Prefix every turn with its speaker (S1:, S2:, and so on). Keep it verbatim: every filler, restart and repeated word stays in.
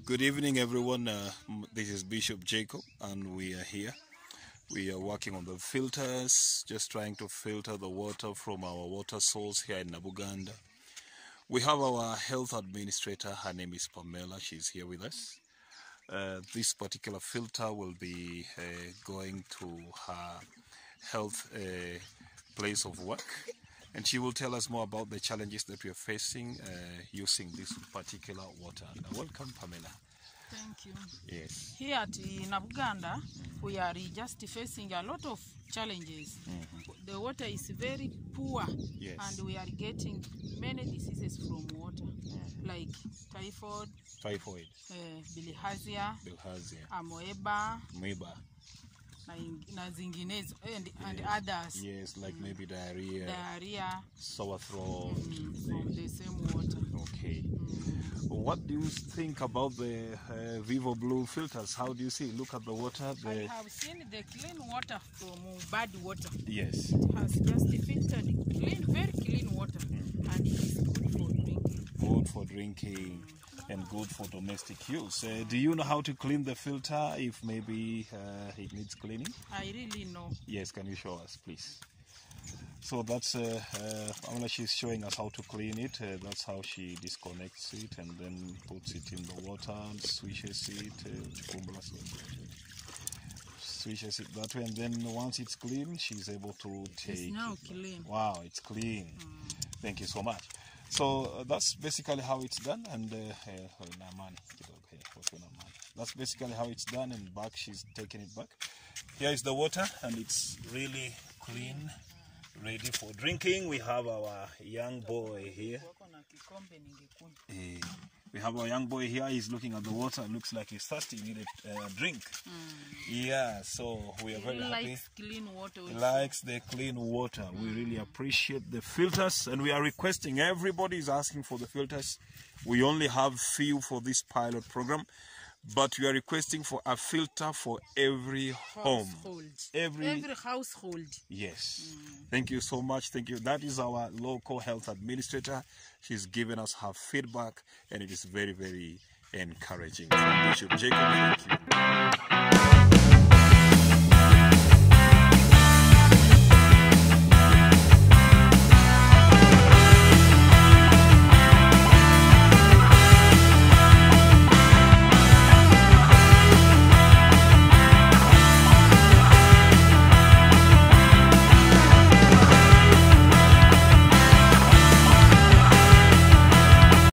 S1: Good evening, everyone. Uh, this is Bishop Jacob, and we are here. We are working on the filters, just trying to filter the water from our water source here in Nabuganda. We have our health administrator. Her name is Pamela. She's here with us. Uh, this particular filter will be uh, going to her health uh, place of work, and she will tell us more about the challenges that we are facing uh, using this particular water. Welcome, Pamela.
S2: Thank you.
S1: Yes.
S2: Here at Nabuganda, we are just facing a lot of challenges. Mm-hmm. The water is very poor,
S1: yes.
S2: and we are getting many diseases from water, mm-hmm. like typhoid,
S1: typhoid,
S2: uh, bilharzia,
S1: bilharzia,
S2: amoeba,
S1: amoeba,
S2: and, and
S1: yes.
S2: others.
S1: Yes, like mm. maybe diarrhea,
S2: diarrhea,
S1: sore throat,
S2: mm, from the same water.
S1: Okay. Mm. What do you think about the uh, Vivo Blue filters? How do you see? Look at the water. The...
S2: I have seen the clean water from bad water.
S1: Yes.
S2: It has just filtered clean, very clean water, mm. and it is good for drinking.
S1: Good for drinking. Mm. And good for domestic use. Uh, do you know how to clean the filter if maybe uh, it needs cleaning?
S2: I really know.
S1: Yes, can you show us, please? So that's, uh, uh, she's showing us how to clean it. Uh, that's how she disconnects it and then puts it in the water and swishes it. Uh, swishes it that way, and then once it's clean, she's able to take
S2: It's now
S1: it.
S2: clean.
S1: Wow, it's clean. Mm. Thank you so much. So uh, that's basically how it's done, and uh, uh, that's basically how it's done, and back she's taking it back. Here is the water, and it's really clean, ready for drinking. We have our young boy here. Uh, we have our young boy here. He's looking at the water. Looks like he's thirsty. He needed a uh, drink. Mm. Yeah, so we are very
S2: he
S1: happy.
S2: Likes clean water.
S1: He likes the clean water. Mm. We really appreciate the filters, and we are requesting. Everybody is asking for the filters. We only have few for this pilot program, but we are requesting for a filter for every home.
S2: Household.
S1: Every,
S2: every household.
S1: Yes. Mm. Thank you so much. Thank you. That is our local health administrator. She's given us her feedback, and it is very, very encouraging. Bishop Jacob, thank you.